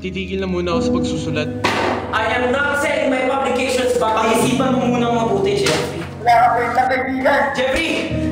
titigil na muna ako sa pagsusulat. I am not selling my publications, baka isipan mo muna mabuti, Jeffrey. Wala ka pa yung kaibigan. Jeffrey!